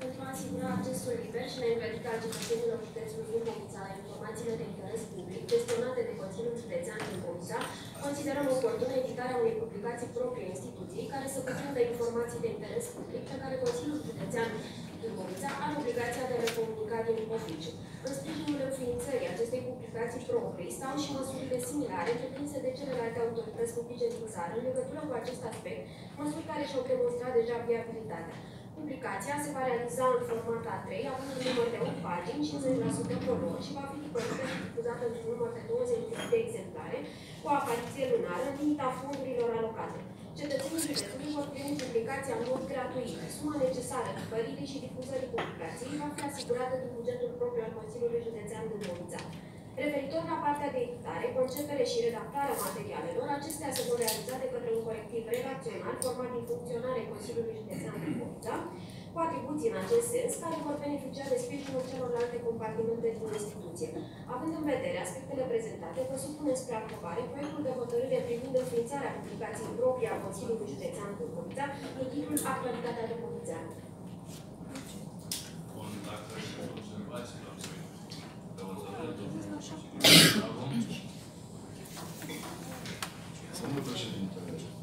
Pentru a asigura accesul liber și neîngrădit al cetățenilor județului Dâmbovița la informațiile de interes public gestionate de Consiliul Județean Dâmbovița, considerăm oportună editarea unei publicații proprii instituției care să cuprindă informații de interes public pe care Consiliul Județean Dâmbovița are obligația de a le comunica din oficiu. În sprijinul înființării acestei publicații proprii stau și măsurile similare întreprinse de celelalte autorități publice din țară în legătură cu acest aspect, măsuri care și-au demonstrat deja viabilitatea. Publicația se va realiza în format A3, având un număr de 8 pagini, 50% color și va fi tipărită și difuzată într-un număr de 20 de exemplare, cu o apariție lunară în limita fondurilor alocate. Cetățenii județului vor primi publicația în mod gratuit. Suma necesară tipăririi și difuzării publicației va fi asigurată din bugetul propriu al Consiliului Județean Dâmbovița. Referitor la partea de editare, concepere și redactarea materialelor, acestea se vor realiza de către un colectiv redacțional format din funcționare Consiliului Județean Dâmbovița, cu atribuții în acest sens, care vor beneficia de sprijinul celorlalte compartimente din instituție. Având în vedere aspectele prezentate, vă supunem spre aprobare proiectul de hotărâre privind înființarea publicației proprii a Consiliului Județean Dâmbovița, în titlul Actualitatea Dâmbovițeană. Bun, dacă observați la Domnul președinte,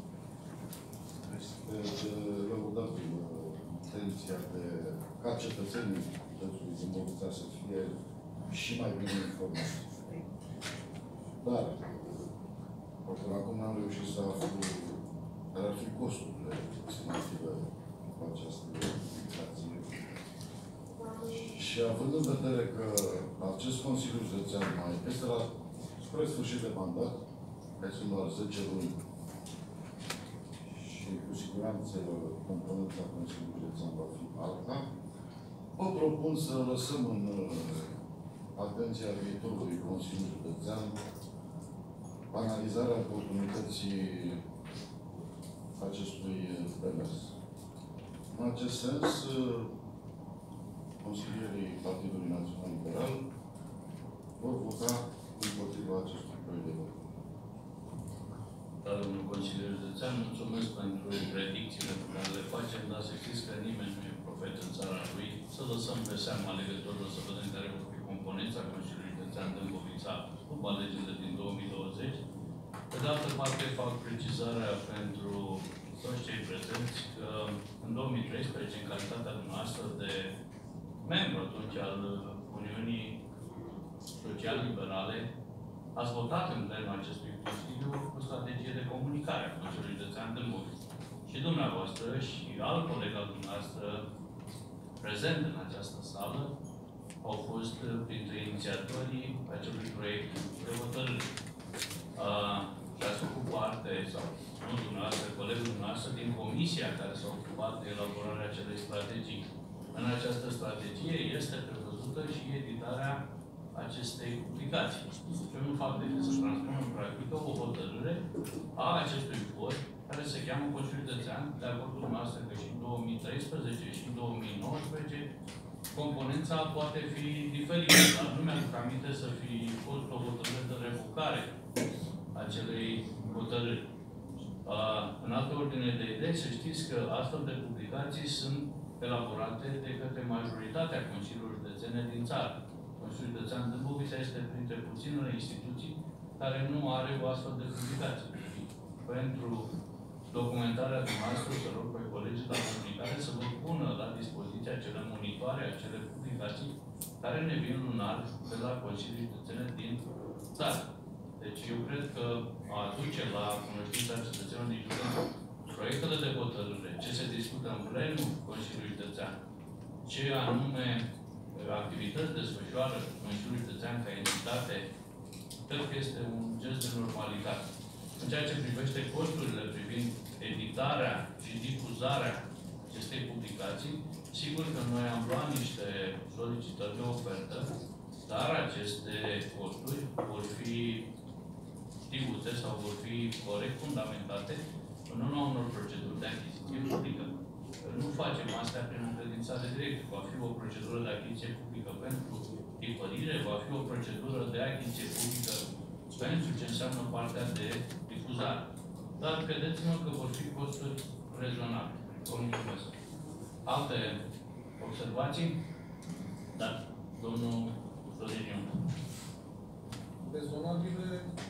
este de lăudabilă intenția de ca cetățenii județului Dâmbovița să fie și mai bine informați. Dar, până acum n-am reușit să aflu care ar fi costurile estimative cu această publicație. Și având în vedere că acest Consiliu Județean mai este la spre sfârșit de mandat, mai sunt doar 10 luni și cu siguranță componența Consiliului Județean va fi alta, vă propun să lăsăm în atenția viitorului Consiliu Județean analizarea oportunității acestui demers. În acest sens, consilierii Partidului Național Liberal vor vota împotriva acestui proiect de vot. Domnul consilier județean, mulțumesc pentru predicțiile pe care le facem, dar să știți că nimeni nu e profet în țara lui. Să lăsăm pe seama alegătorilor să vedem care vor fi componența Consiliului Județean Dâmbovița după alegerile din 2020. Pe de altă parte, fac precizarea pentru toți cei prezenți că în 2013, în calitatea dumneavoastră de membru atunci al Uniunii Social-Liberale, ați votat în plenul acestui Consiliu o strategie de comunicare a Consiliului Județean Dâmbovița. Și dumneavoastră și alt coleg al dumneavoastră prezent în această sală au fost printre inițiatorii acelui proiect de hotărâre. Și ați făcut parte, sau nu dumneavoastră, colegul dumneavoastră, din comisia care s-a ocupat de elaborarea acelei strategii. În această strategie este prevăzută și editarea acestei publicații. Eu nu fac decât să transpun în practică o hotărâre a acestui vot care se cheamă Consiliul Județean, de acordul noastră că și în 2013 și în 2019 componența poate fi diferită, dar nu mi-aduc aminte să fi fost o hotărâre de revocare acelei hotărâri. În altă ordine de idei, să știți că astfel de publicații sunt elaborate de către majoritatea Consiliilor Județene din țară. Consiliul Județean Dâmbovița este printre puținele instituții care nu are o astfel de publicație. Pentru documentarea dumneavoastră, să rog pe colegii la comunicare să vă pună la dispoziție acele monitoare, acele publicații care ne vin lunar de la Consiliul Județene din țară. Deci eu cred că a aduce la cunoștința cetățenilor din județ proiectele de hotărâre, ce se discută în plenul Consiliului Județean, ce anume activități desfășoară Consiliul Județean ca entitate, cred că este un gest de normalitate. În ceea ce privește costurile privind editarea și difuzarea acestei publicații, sigur că noi am luat niște solicitări de ofertă, dar aceste costuri vor fi știute sau vor fi corect fundamentate în urma unor proceduri de achiziție publică. Nu facem astea prin încredințare directă. Va fi o procedură de achiziție publică pentru tipărire, va fi o procedură de achiziție publică pentru ce înseamnă partea de difuzare. Dar credeți-mă că vor fi costuri rezonabile. Vă mulțumesc. Alte Observații? Da. Domnul Rodiniu. Rezonabile,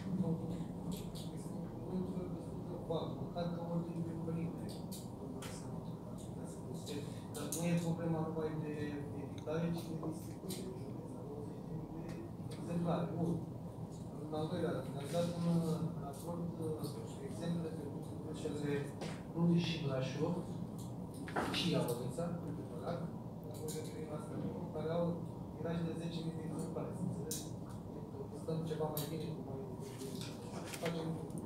măcar că ordine de părinte. Dar nu e problema numai de editare, ci de distribuție. 20.000 de exemplare. Bun. În al doilea rând, ne-ați dat un raport exemple pe cele Cluj și Brașov și Iavănița, care au tiraj de 10.000 de exemplare. Stăm ceva mai bine cu mai facem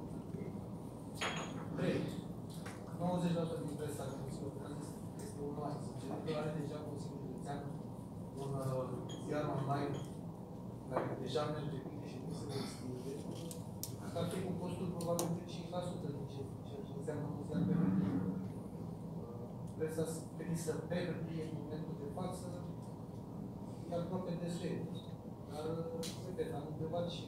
3. 90% din presa este online. Cel are deja posibilitatea de țeană un ziar online care deja merge bine și nu se va extinde. Ar fi cu costuri probabil de 5% din ceea ce înseamnă un ziar pe hârtie. Presa scrisă pe hârtie în momentul de față e aproape de sfert. Dar, repet, am întrebat și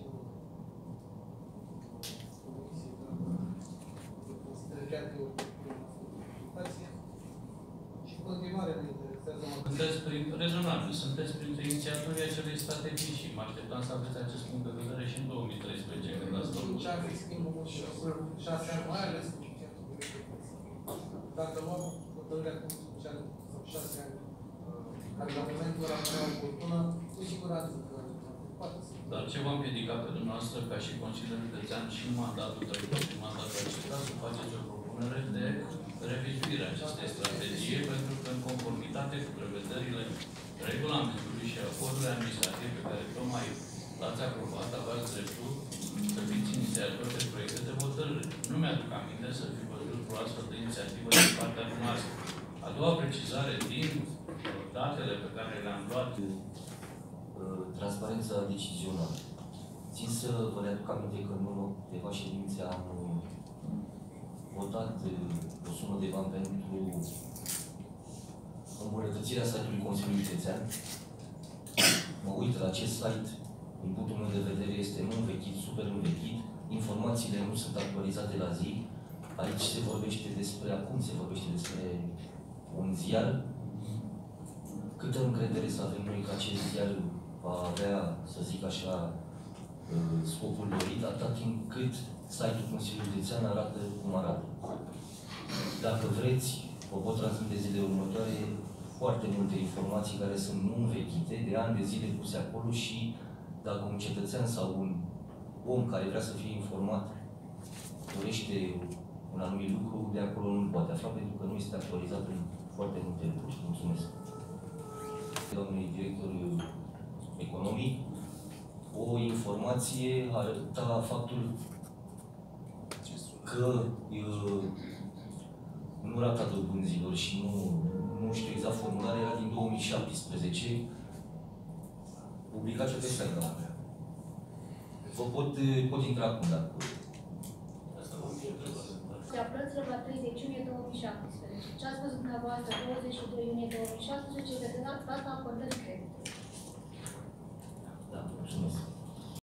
comisie, că consideră chiar că e o publicație și în continuare ne interesează. Rezonabil, sunteți printre inițiatorii acelei strategii și mă așteptam să aveți acest punct de vedere și în 2013, când ați făcut. Ce am fi schimbul și 6 ani, mai ales dacă luăm hotărârea cum sau 6 ani, care la momentul ăla părea oportună, cu siguranță că dar ce v-a împiedicat pe dumneavoastră, ca și Consiliul Județean și în mandatul trecut și în mandatul acesta, să faceți o propunere de revizuire a acestei strategii, pentru că în conformitate cu prevederile regulamentului și acordurile administrative pe care tocmai l-ați aprobat, aveați dreptul să fiți inițiatori de proiecte de hotărâre. Nu mi-aduc aminte să fi văzut o astfel de inițiativă din partea dumneavoastră. A doua precizare din datele pe care le-am luat. Transparența decizională. Țin să vă readuc aminte că în urmă câteva ședințe am votat o sumă de bani pentru îmbunătățirea site-ului Consiliului Județean. Mă uit la acest site, din punctul meu de vedere, este învechit, super învechit. Informațiile nu sunt actualizate la zi. Aici se vorbește despre, acum se vorbește despre un ziar. Câtă încredere să avem noi că acest ziar va avea, să zic așa, scopul dorit, atât timp cât site-ul Consiliului Județean arată cum arată. Dacă vreți, vă pot transmite zilele următoare foarte multe informații care sunt nu învechite, de ani de zile puse acolo și dacă un cetățean sau un om care vrea să fie informat dorește un anumit lucru, de acolo nu poate afla, pentru că nu este actualizat în foarte multe lucruri. Mulțumesc. Domnului director economic, o informație arăta faptul că nu rata dobânzilor și nu știu exact formularea, era din 2017, publicația pe site. Vă pot intra acum, dacă plăților la 30 iunie 2017. Ce ați văzut dumneavoastră 22 iunie 2017 de data acordării creditului? da, mulțumesc.